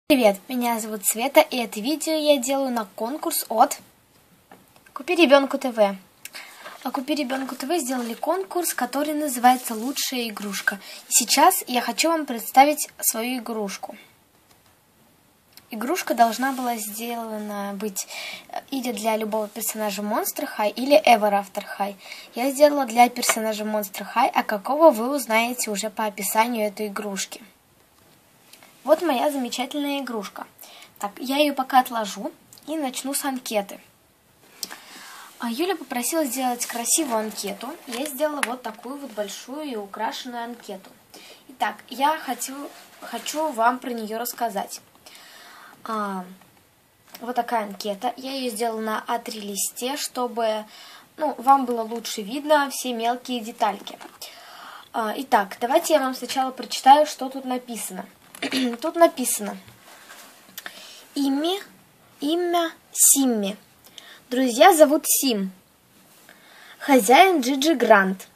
Привет, меня зовут Света, и это видео я делаю на конкурс от Купи ребенку ТВ. А Купи ребенку ТВ сделали конкурс, который называется «Лучшая игрушка». И сейчас я хочу вам представить свою игрушку. Игрушка должна была быть или для любого персонажа Monster High, или Ever After High. Я сделала для персонажа Monster High, а какого вы узнаете уже по описанию этой игрушки. Вот моя замечательная игрушка. Так, я ее пока отложу и начну с анкеты. Юля попросила сделать красивую анкету. Я сделала вот такую вот большую и украшенную анкету. Итак, я хочу вам про нее рассказать. Вот такая анкета. Я ее сделала на А3 листе, чтобы вам было лучше видно все мелкие детальки. Итак, давайте я вам сначала прочитаю, что тут написано. Тут написано: имя Симми. Друзья зовут Сим. Хозяин Джиджи Грант.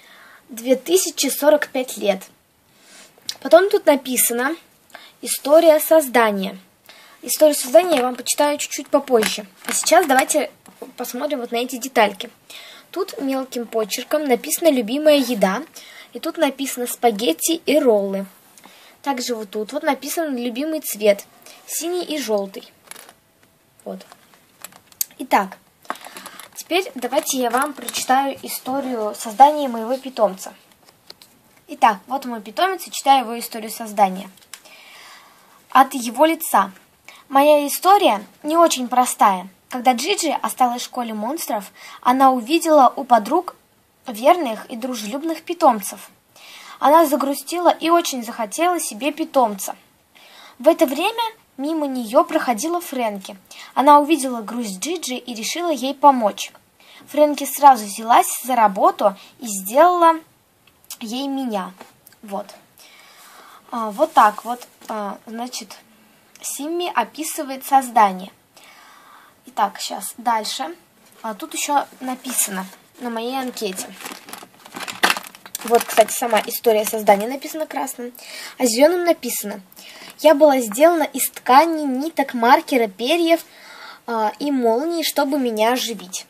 2045 лет. Потом тут написано история создания. Историю создания я вам почитаю чуть-чуть попозже. А сейчас давайте посмотрим вот на эти детальки. Тут мелким почерком написано любимая еда. И тут написано спагетти и роллы. Также вот тут вот написан любимый цвет. Синий и желтый. Вот. Итак, теперь давайте я вам прочитаю историю создания моего питомца. Итак, вот мой питомец, и читаю его историю создания. От его лица. Моя история не очень простая. Когда Джиджи осталась в школе монстров, она увидела у подруг верных и дружелюбных питомцев. Она загрустила и очень захотела себе питомца. В это время мимо нее проходила Фрэнки. Она увидела грусть Джиджи и решила ей помочь. Фрэнки сразу взялась за работу и сделала ей меня. Вот. Вот так вот, значит, Симми описывает создание. Итак, сейчас дальше. Тут еще написано на моей анкете. Вот, кстати, сама история создания написана красным, а зеленым написано: я была сделана из ткани, ниток, маркера, перьев и молнии, чтобы меня оживить.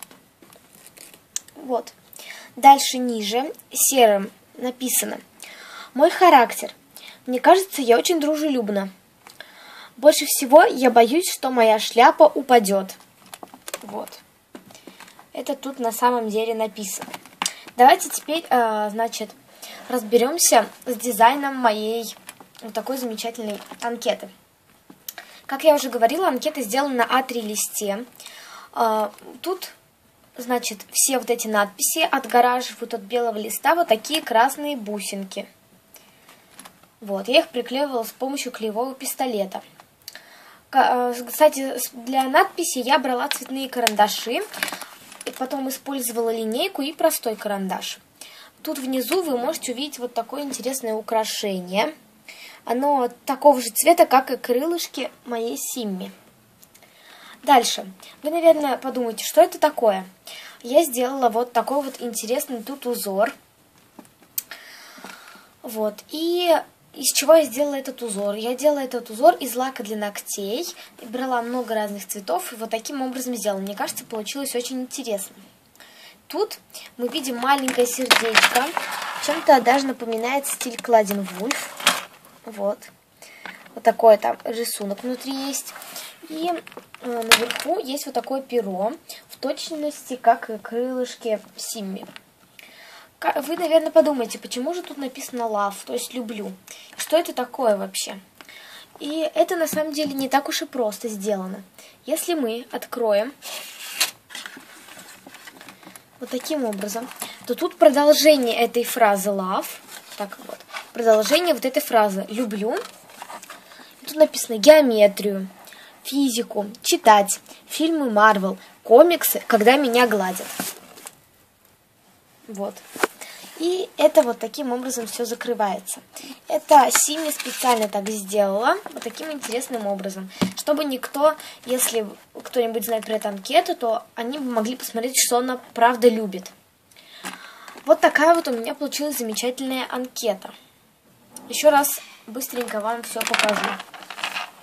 Вот. Дальше ниже серым написано: мой характер. Мне кажется, я очень дружелюбна. Больше всего я боюсь, что моя шляпа упадет. Вот. Это тут на самом деле написано. Давайте теперь, значит, разберемся с дизайном моей вот такой замечательной анкеты. Как я уже говорила, анкета сделана на А3 листе. Тут, значит, все вот эти надписи отгораживают от белого листа вот такие красные бусинки. Вот, я их приклеивала с помощью клеевого пистолета. Кстати, для надписи я брала цветные карандаши. И потом использовала линейку и простой карандаш. Тут внизу вы можете увидеть вот такое интересное украшение. Оно такого же цвета, как и крылышки моей Симми. Дальше. Вы, наверное, подумаете, что это такое. Я сделала вот такой вот интересный тут узор. Вот. И из чего я сделала этот узор? Я делала этот узор из лака для ногтей. Брала много разных цветов и вот таким образом сделала. Мне кажется, получилось очень интересно. Тут мы видим маленькое сердечко. Чем-то даже напоминает стиль Кладен Вульф. Вот. Вот такой там рисунок внутри есть. И наверху есть вот такое перо. В точности, как и крылышки Симми. Вы, наверное, подумаете, почему же тут написано love, то есть люблю. Что это такое вообще? И это на самом деле не так уж и просто сделано. Если мы откроем вот таким образом, то тут продолжение этой фразы love. Так вот. Продолжение вот этой фразы люблю. И тут написано геометрию, физику, читать, фильмы Marvel, комиксы, когда меня гладят. Вот. И это вот таким образом все закрывается. Это Симми специально так сделала, вот таким интересным образом, чтобы никто, если кто-нибудь знает про эту анкету, то они бы могли посмотреть, что она правда любит. Вот такая вот у меня получилась замечательная анкета. Еще раз быстренько вам все покажу.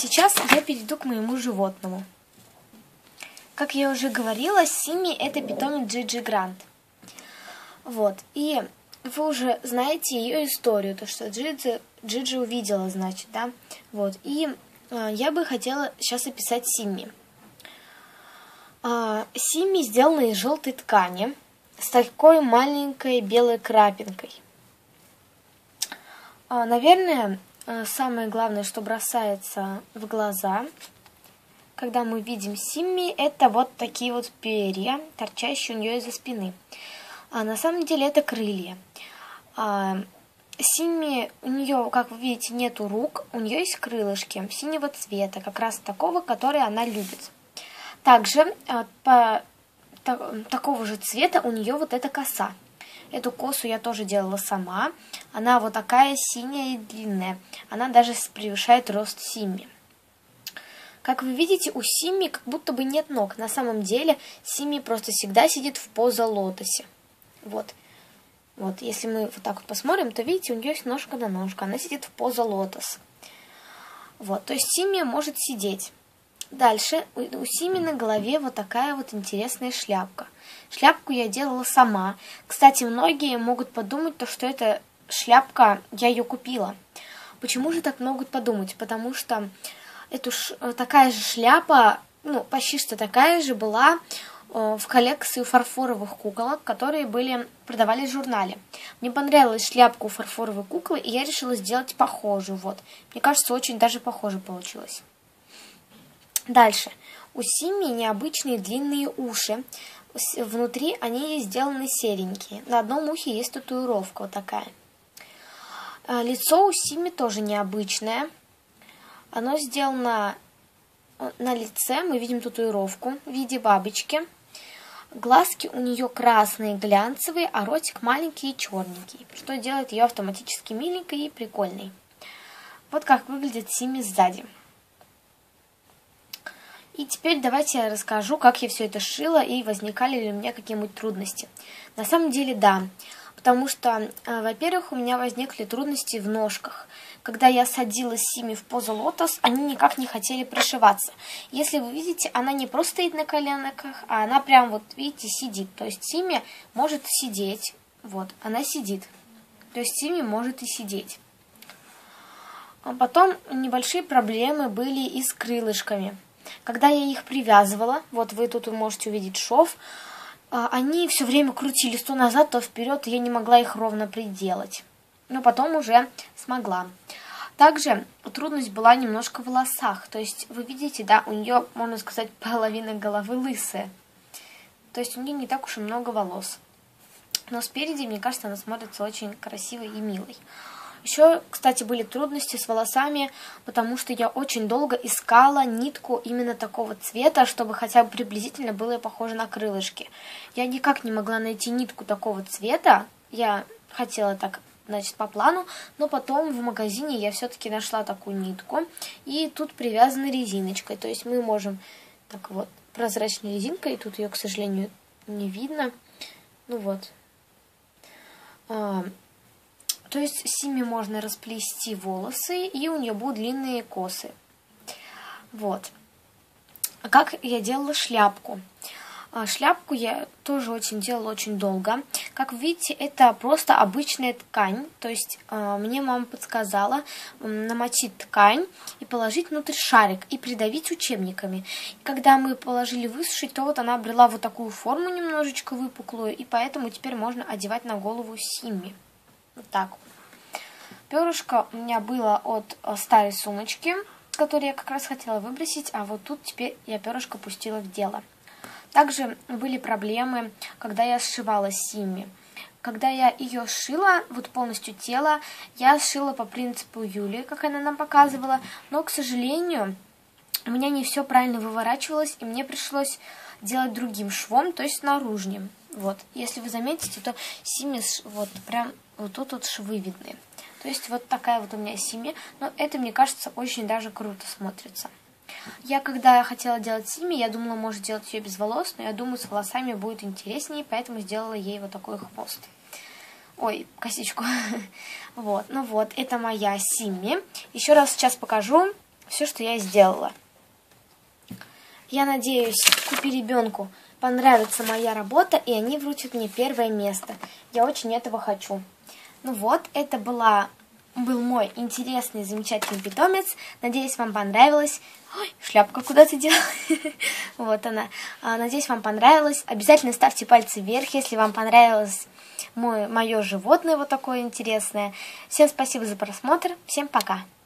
сейчас я перейду к моему животному. Как я уже говорила, Симми — это питомец Джиджи Грант. Вот, и вы уже знаете ее историю, то, что Джиджи увидела, значит, да. Вот, и я бы хотела сейчас описать Симми. Симми сделана из желтой ткани с такой маленькой белой крапинкой. Наверное, самое главное, что бросается в глаза, когда мы видим Симми, это вот такие вот перья, торчащие у нее из-за спины. На самом деле это крылья. Симми, у нее, как вы видите, нету рук, у нее есть крылышки синего цвета, как раз такого, который она любит. Также такого же цвета у нее вот эта коса. Эту косу я тоже делала сама. Она вот такая синяя и длинная. Она даже превышает рост Симми. Как вы видите, у Симми как будто бы нет ног. На самом деле Симми просто всегда сидит в позе лотосе. Вот. Вот, если мы вот так вот посмотрим, то видите, у нее есть ножка на ножка. Она сидит в позе лотос. Вот, то есть Симми может сидеть. Дальше у Симми на голове вот такая вот интересная шляпка. Шляпку я делала сама. Кстати, многие могут подумать, что эта шляпка, я ее купила. Почему же так могут подумать? Потому что такая же шляпа, ну, почти что такая же была в коллекции фарфоровых куколок, которые продавались в журнале. Мне понравилась шляпка у фарфоровой куклы, и я решила сделать похожую. Вот. Мне кажется, очень даже похоже получилось. Дальше. У Симми необычные длинные уши. Внутри они сделаны серенькие. На одном ухе есть татуировка вот такая. Лицо у Симми тоже необычное. Оно сделано на лице. Мы видим татуировку в виде бабочки. Глазки у нее красные, глянцевые, а ротик маленький и черненький, что делает ее автоматически миленькой и прикольной. Вот как выглядит Симми сзади. И теперь давайте я расскажу, как я все это шила и возникали ли у меня какие-нибудь трудности. На самом деле, да. Потому что, во-первых, у меня возникли трудности в ножках. Когда я садила Симми в позу лотос, они никак не хотели пришиваться. Если вы видите, она не просто стоит на коленках, а она прям вот, видите, сидит. То есть Симми может сидеть. Вот, она сидит. То есть Симми может и сидеть. А потом небольшие проблемы были и с крылышками. Когда я их привязывала, вот вы тут можете увидеть шов, они все время крутились то назад, то вперед, и я не могла их ровно приделать. Но потом уже смогла. Также трудность была немножко в волосах. То есть вы видите, да, у нее, можно сказать, половина головы лысая. То есть у нее не так уж и много волос. Но спереди, мне кажется, она смотрится очень красивой и милой. Еще, кстати, были трудности с волосами, потому что я очень долго искала нитку именно такого цвета, чтобы хотя бы приблизительно было похоже на крылышки. Я никак не могла найти нитку такого цвета. Я хотела так, значит, по плану, но потом в магазине я все-таки нашла такую нитку. И тут привязана резиночкой. То есть мы можем так вот прозрачной резинкой, тут ее, к сожалению, не видно. Ну вот. То есть Симми можно расплести волосы, и у нее будут длинные косы. Вот. Как я делала шляпку? Шляпку я тоже делала очень долго. Как видите, это просто обычная ткань. То есть мне мама подсказала намочить ткань и положить внутрь шарик и придавить учебниками. И когда мы положили высушить, то вот она обрела вот такую форму немножечко выпуклую, и поэтому теперь можно одевать на голову Симми. Вот так вот. Перышко у меня было от старой сумочки, которую я как раз хотела выбросить, а вот тут теперь я перышко пустила в дело. Также были проблемы, когда я сшивала Симми. Когда я ее сшила, вот полностью тело, я сшила по принципу Юли, как она нам показывала, но, к сожалению, у меня не все правильно выворачивалось, и мне пришлось делать другим швом, то есть наружним. Вот, если вы заметите, то Симми вот прям вот тут вот швы видны. То есть вот такая вот у меня Симми, но это, мне кажется, очень даже круто смотрится. Я, когда хотела делать Симми, я думала, может делать ее без волос, но я думаю, с волосами будет интереснее, поэтому сделала ей вот такой хвост. Ой, косичку. Вот, ну вот, это моя Симми. Еще раз сейчас покажу, все, что я сделала. Я надеюсь, купи-ребенку понравится моя работа, и они вручат мне первое место. Я очень этого хочу. Ну вот, это был мой интересный, замечательный питомец. Надеюсь, вам понравилось. Ой, шляпка куда-то дела. Вот она. Надеюсь, вам понравилось. Обязательно ставьте пальцы вверх, если вам понравилось мое животное вот такое интересное. Всем спасибо за просмотр. Всем пока.